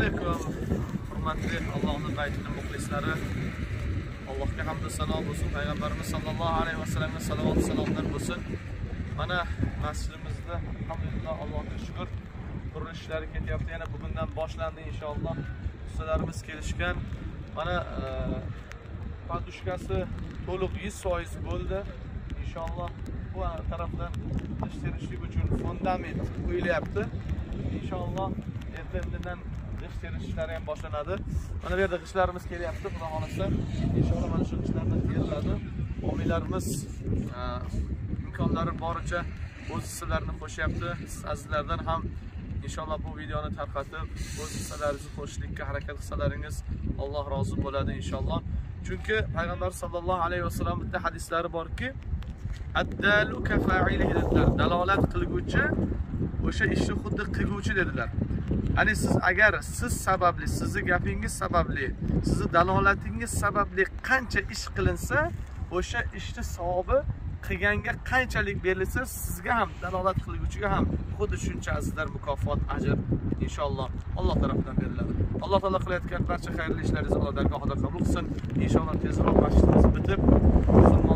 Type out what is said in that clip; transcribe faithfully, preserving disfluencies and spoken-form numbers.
alaykum. Hurmatli Allohning baytini muxlislari. Allohga hamd va sano bo'lsin. Payg'ambarimiz sollallohu alayhi va sallamga salovat va salomlar bo'lsin. Mana masjidimizda alhamdulillah Allohga shukr qurilish ishlari ketyapti. Yana bugundan boshlandi inshaalloh. Ustalarimiz kelishgan. Mana padushkasi to'liq yuz foiz bo'ldi. İnşallah bu tarafdan dış terishlik uchun fundament qo'yilyapti. İnşallah ertadan dış terish ishlari ham boshlanadi. Mana bu yerda g'ishlarimiz kelyapti, xudo xolasa. İnşallah mana shu g'ishlardan teriladi. Homiylarimiz imkonlari boricha o'z hissalarini qo'shyapti. Siz azizlardan ham inshaalloh bu videoni tarqatib, o'z hissalaringizni qo'shishlikka harakat qilsalaringiz Alloh rozi bo'ladi inshaalloh. Chunki payg'ambar sollallohu alayhi vasallam bitta hadislari borki, addalu kafa'ilihi dedilar. Dalolat qilguvchi o'sha ishni xuddi qilguvchi dedilar. Ya'ni siz agar siz sababli, sizning gapingiz sababli, sizning dalolatingiz sababli qancha ish qilinsa, o'sha ishni savobi qilganga qanchalik berilsa, sizga ham dalolat qilguvchiga ham xuddi shuncha azizlar mukofot, ajr inshaalloh Alloh tomonidan beriladi. Alloh taolo qilayotgan barcha xayrli ishlaringizni Alloh dargohida qabul qilsin. Inshaalloh tezroq masjidimiz bitib